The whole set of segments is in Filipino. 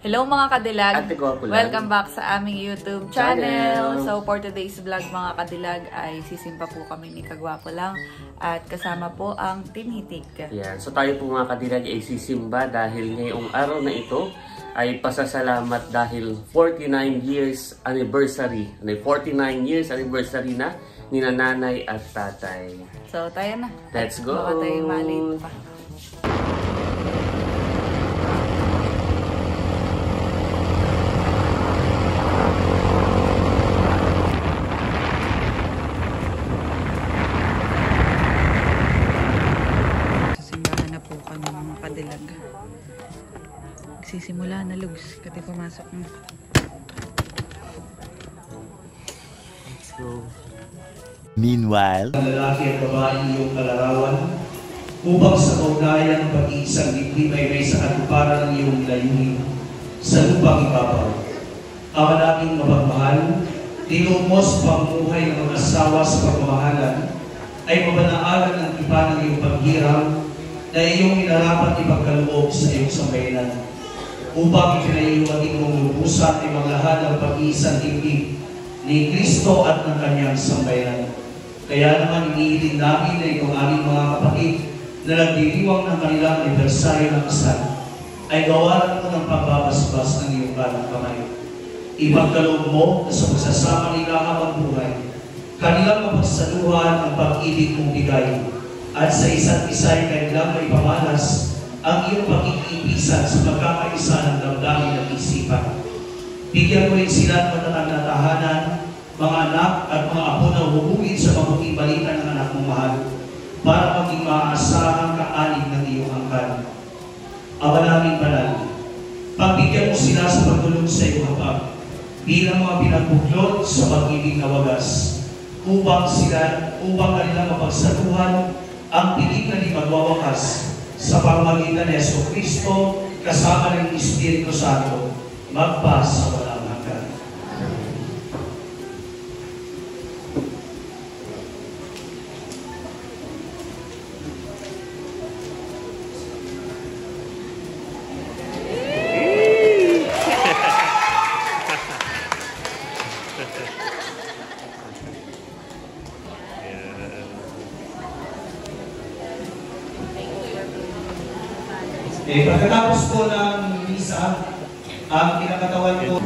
Hello mga kadilag! Welcome back sa aming YouTube channel! So for today's vlog mga kadilag ay sisimpa po kami ni Kagwapo lang at kasama po ang Team Hitik. Yeah, so tayo po mga kadilag ay sisimba dahil ngayong araw na ito ay pasasalamat dahil 49 years anniversary na ni nanay at tatay. So tayo na. Let's go! Baka tayo malate pa. Sisimula na lugs, kati pumasok na. Let's go. Meanwhile, ang lalaki at babae iyong kalarawan upang sa kaugnayan ng pag-iisang liblib ay may sa katuparan ng iyong layunin sa lupang ibabaw. Ama naming mapagmahal, tinuro mo sa pamumuhay ng mga asawa sa pagmamahalan ay mabanaalan ng iba ng iyong paghirap na iyong inarapat ipagkaloob sa iyong sambayanan. Upang ipinailuwating mong lubusan ay maglahan ng pag-iisang liblib ni Kristo at ng kanyang sambayanan. Kaya naman iniiling namin na itong aming mga kapatid na nagdiriwang ng kanilang anibersaryo ng kasal ay gawaran mo ng pagbabasbas ng iyong kanang kamay. Ipagkaloob mo na sa pagsasama nila habang buhay, kanilang mapagsaluhan ang pag-ibig mong bigay at sa isa't isa ay kanilang maipamalas ang iyong pag-iipisan sa pagkakaisa ng damdamin at isipan. Bigyan mo rin sila ng matatag na tahanan, mga anak at mga apo na hubugin sa mabuting balita ng anak mong mahal para maging maaasahang kaalig ng iyong angkan. Ama naming banal, pagbigyan mo sila sa pagtulong sa iyong hapag bilang mga pinagbuklod sa pag-ibig na wagas upang kanilang mapagsaluhan ang piling na di magwawakas sa pamamagitan ni Jesucristo kasama ng Espiritu Santo magpa sa walang hanggan. Pagkatapos po ng misa, ang kinakatawan po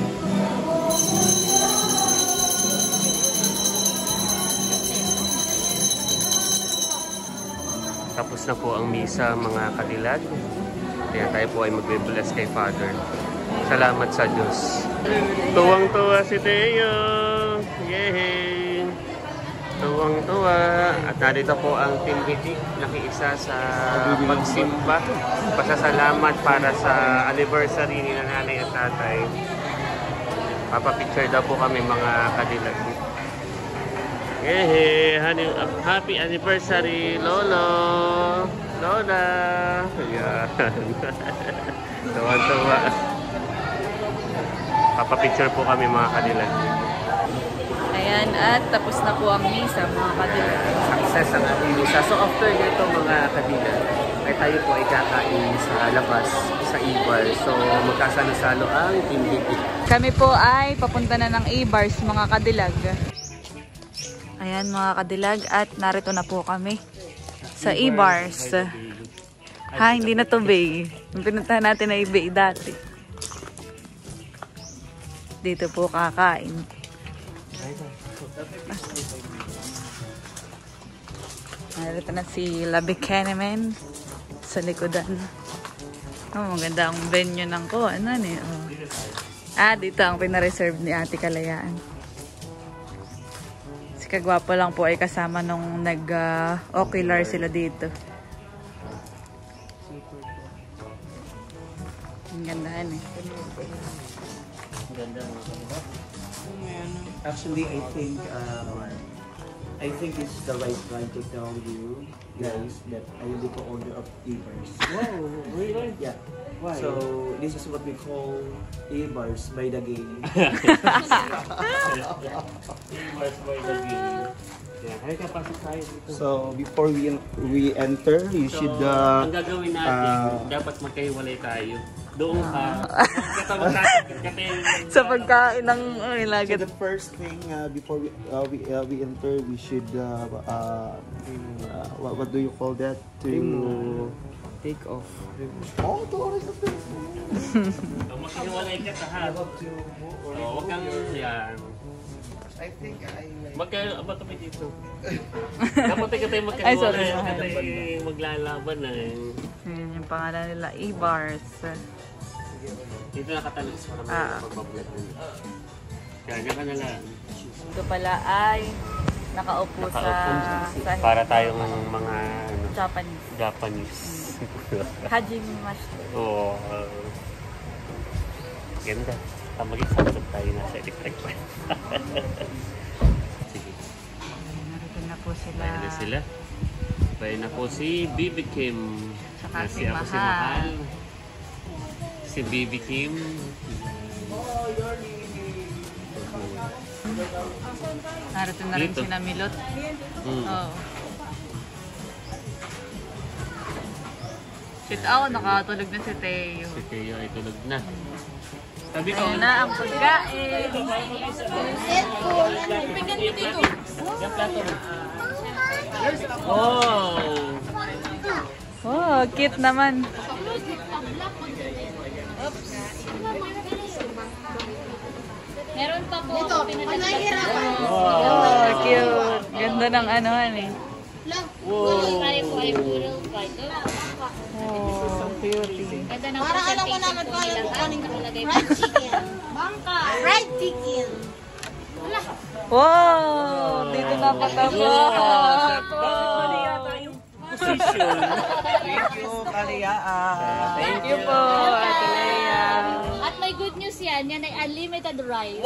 Tapos na po ang misa mga kadilag. Kaya tayo po ay magbe-bless kay Father. Salamat sa Diyos. Tuwang-tuwa si Teo! Yay! Tuwang-tuwa. At narito po ang Team Hitik, nakiisa sa pagsimba. Pasasalamat para sa anniversary ni nanay at tatay. Papapicture daw po kami mga kadilag. Yehey! Happy anniversary, Lolo! Lola! Ayan. Tuwang-tuwa. Papapicture po kami mga kadilag. Ayan, at tapos na po ang misa mga kadilag. Success ang ating misa. So after nito mga kadilag, ay tayo po ay kakain sa labas, sa Ibar. So magkasalo-salo ang Team Hitik. Kami po ay papunta na ng E-Bars mga kadilag. Ayan mga kadilag, at narito na po kami sa E-Bars. Ha, hindi na to bay. Pinuntahan natin na bay dati. Dito po kakain. Narito na si Labi Kenemen sa likodan. Oh, maganda ang venue ng ko. Ano eh? Oh. Ah, dito ang pinareserve ni Ate Kalayaan. Si Kagwapo lang po ay kasama nung nag-ocular sila dito. Ang gandahan eh. Ang ganda mga kadilag. Actually, I think it's the right time to tell you guys that I will be co-owner of E-Bars. Wow, really? Yeah. Why? So this is what we call E-Bars by the game. E-Bars by the game. Yeah, halika pasok tayo dito. So before we enter, you should ang gagawin natin, dapat magkahiwalay tayo. Doon ka. Sa pagkain ng So ilagit. the first thing before we enter, we should what do you call that? Take off. Oh, to oras na face. Magkiwalay ka sa ha. Huwag kang yan. I think Ba kami dito? Dapat ka tayo Ay, sorry. magkiwalay. Dapat tayo maglalaban na eh. Yun yung pangalan nila, E-Bars. Dito nakatalis para magbablog nila. Kaya dyan ka na lang. Ito pala ay nakaupo sa Para tayong mga Japanese. Hajimemashite. Oo. Ganda. Mag-isasap tayo na sa electric fan. Sige. Narito na po sila. Bayan na sila. Bayan na po si Bibi Kim. Saka si ako si Mahal. Si Bibi Kim. Narito na rin Dito. si Namilot. Oh. Sit out, nakatulog na si Teo. Si Teo ay tulog na. Sabi ko, Ayun na ang pagkain. oh! Oh, cute naman. Meron pa po ako pinadala. Oh, cute. Ganda ng anuhan eh. Tayo po ay puro fighter. Oh, cutie. Ganda ng presentation po nila. Nakalagay po chicken. Bangka! Fried chicken! Wow! Dito na pataba. Position. Thank you, Kaliyaan. Thank you po, Ate Lea. At may good news yan. Yan ay unlimited rice.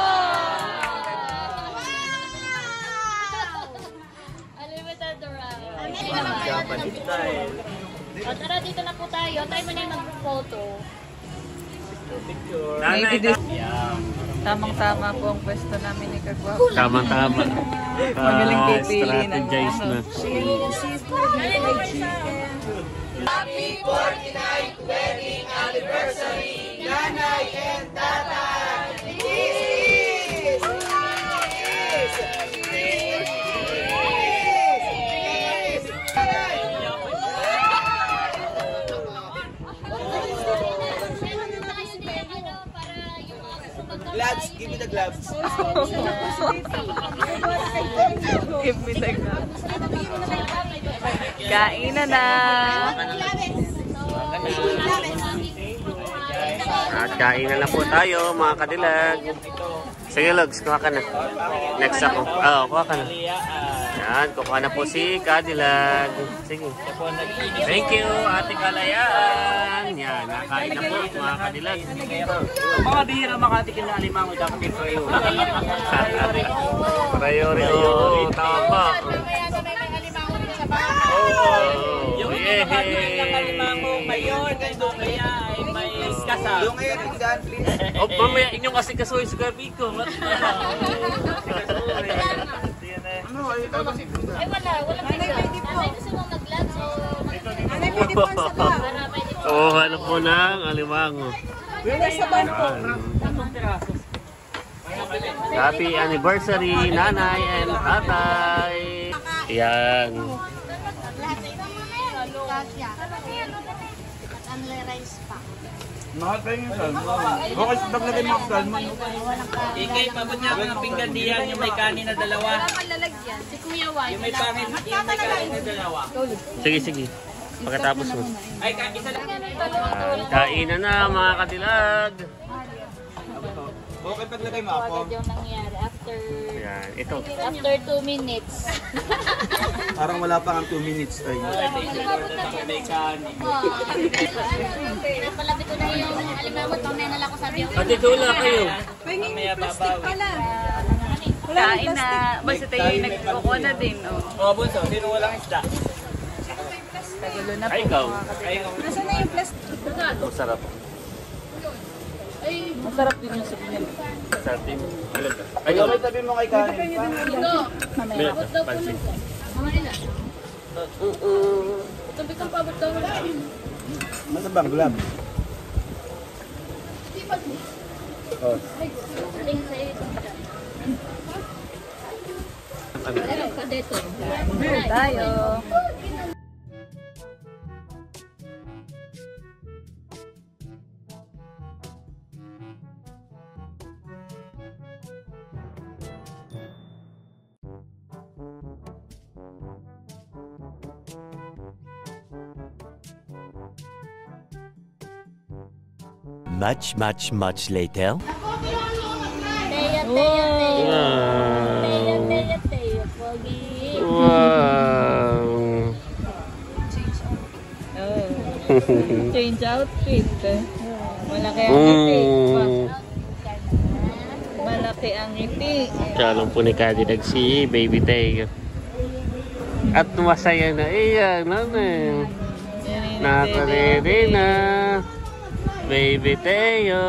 Unlimited rice. Japanese style. O tara, dito na po tayo. Tayo mo na yung mag-photo. Picture. Maybe this Yeah. tamang-tama po ang pwesto namin ni Kagwap. Tama-tama. Magaling pipili ng strategize na. Gloves, give me the gloves. Give me the gun. Kain na. At kain na lang po tayo mga kadilag. Sige Logs, kuha ka na. Next ako. Oo, kuha ka na. Yan, kuha na po si Kadilag. Sige. Thank you, Ate Kalayaan. Yan, nakain na po mga kadilag. Mga bihira makatikin na alimango dapat yung prayo. Priority. Oo, tama. Yung alimango mayon, ganito kaya ay may kasa. Yung ngayon, exam please. Oh, mamaya inyong kasi kasuhin sa gabi ko. Ay wala, wala pizza. Nanay gusto mong nag-gloves o... Oo, hanap po ng alimango. Happy anniversary, nanay and tatay. Yan. Mahal pa yung salmon. Okay, paglagay mo ang salmon. Ikay, pabot niya ako ng pinggan diyan yung may kanin na dalawa. Lalagyan. Si Kuya White. Yung may kanin na dalawa. Sige, sige. Pagkatapos mo. Ay, isa lang. Kainan na mga kadilag. Okay, paglagay mo ako. Agad yung nangyari after... Yan, ito. After 2 minutes. Parang wala pa ang 2 minutes tayo. May kanin. Napalapit ko na yung alimangot. Mamaya na lang ako sabi yung... Pati tula kayo. Mamaya babawi. Kain na. Basta tayo yung nagkukuha na din. Oh. O, bunso, sino walang isda? Tagulo na po. Ay, ikaw. Ay, Ang sarap. Masarap din yung soup niya. Sa atin. Ayaw, may tabi mo kay kanin. Meron ka, pansin. Masa bang glove? Oh. Tayo. Much later. Wow! Change outfit. Malaki ang ngiti. Malaki ang ngiti. Kalong po ni Cadillac si Baby Teo. At masaya na iyan. Nakaredy na. Baby Teo.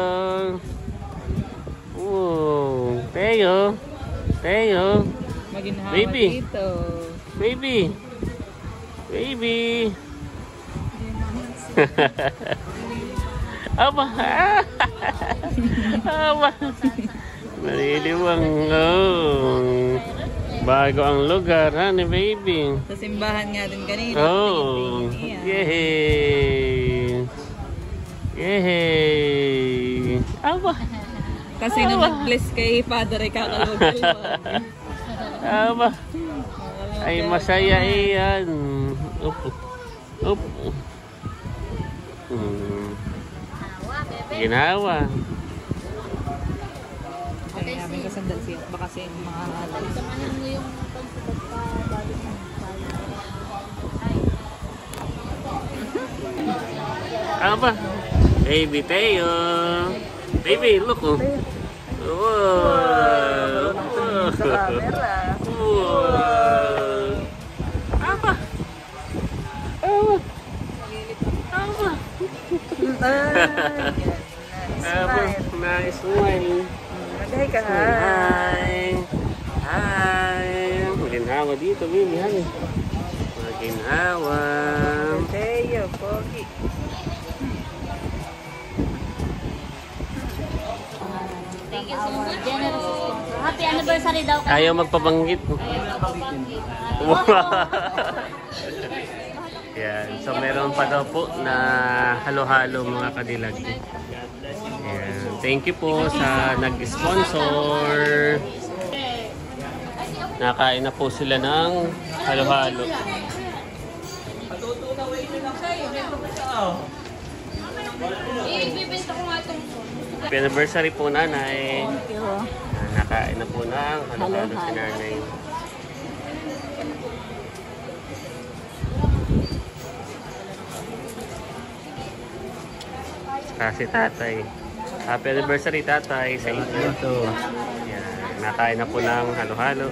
Oh, Teo. Teo. Maginhawa Baby. dito. Baby. Baby. Aba. Aba. Maliliwang. Oh. Bago ang lugar, ha, ni Baby. Sa simbahan nga din kanina. Oh. Yay. Yay. Aba. Kasi nung nag-bless kay Father ay kakalugol. Aba. Ay masaya iyan. Opo. Opo. Ginawa. Kaya namin kasandal siya. Baka siya yung mga halal. Aba. Baby Teo. Baby, look oh. Wow. Sa camera. Wow. Aba. Aba. Aba. Aba. Nice smile. Magay ka ha. Hi. Hi. Maginhawa dito, Baby. Hani. Maginhawa. Teo, pogi. Thank you so much. Generous sponsor. Happy anniversary daw kayo. Ayaw magpabanggit. Yan. So meron pa daw po na halo-halo mga kadilag. Yan. Thank you po sa nag-sponsor. Nakain na po sila ng halo-halo. Ibibenta ko nga itong Happy anniversary po, nanay. Nakain na po ng halo-halo si nanay. Si tatay. Happy anniversary, tatay, sa inyo. Yan. Nakain na po ng halo-halo.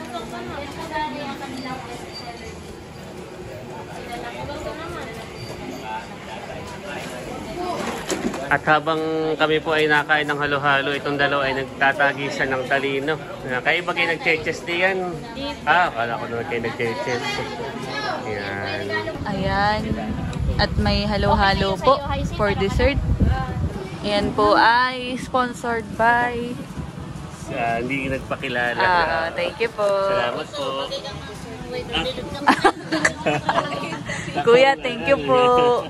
At habang kami po ay nakain ng halo-halo, itong dalawa ay nagtatagisan ng talino. Kayo ba kayo nag-cheches diyan? Akala ko naman kayo nag-cheches. Yan. Ayan. At may halo-halo po for dessert. Yan po ay sponsored by... Hindi nagpakilala. Thank you po. Salamat po. Kuya, thank you po.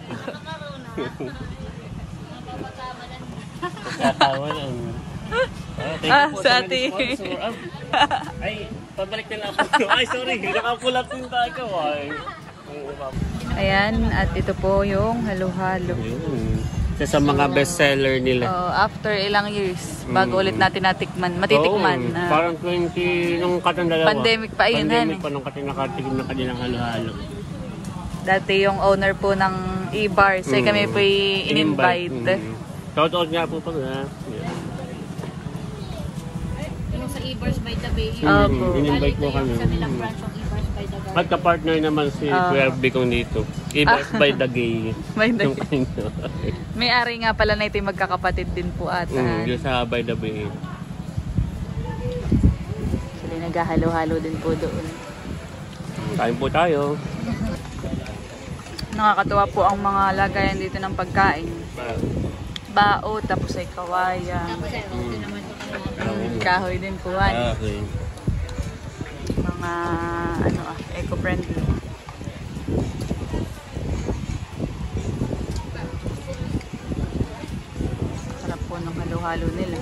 Kakawa lang. Thank you po sa sa ate. nag-sponsor. Ay, pabalik na lang po. Ay, sorry. Nakapulat din tayo. Ayan, at ito po yung halo-halo. Isa sa mga bestseller nila. After ilang years, bago ulit natin matitikman. Parang 20, nung katandalawa. Pandemic pa yun. Pandemic pa nung nakatikim na kanilang halo-halo. Dati yung owner po ng E-Bars, ay kami po in-invite. Shout-out nga po pag ha. Yung sa E-Bars by the Bay. In-invite po kami. Sa nilang branch ng E-Bars by the Bay. At ka-partner naman si Kuya Bicong dito. E-Bars by the Gay. By the Yung kanino. May-ari nga pala na ito yung magkakapatid din po ata. Yung sa by the Bay. Sila naghahalo-halo din po doon. Kain po tayo. Nakakatuwa po ang mga lagayan dito ng pagkain. bao, tapos ay kawaya. Kahoy din po. Okay. Mga eco-friendly. Sarap po ng halo-halo nila.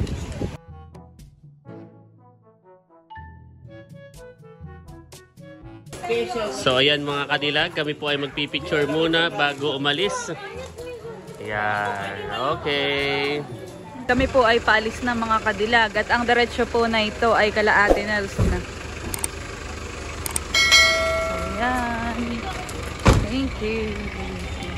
So ayan mga kadilag, kami po ay magpipicture muna bago umalis. Ayan, okay. Kami po ay paalis na mga kadilag at ang diretsyo po na ito ay kala Ate Nelson na. So ayan. Thank you.